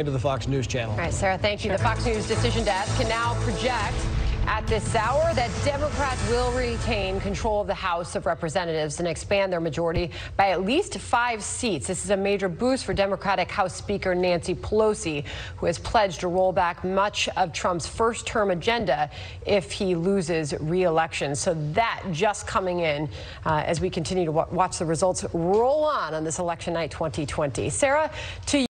To the Fox News Channel. All right, Sarah, thank you. The Fox News decision desk can now project at this hour that Democrats will retain control of the House of Representatives and expand their majority by at least 5 seats. This is a major boost for Democratic House Speaker Nancy Pelosi, who has pledged to roll back much of Trump's first-term agenda if he loses re-election. So that just coming in as we continue to watch the results roll on this election night 2020. Sarah, to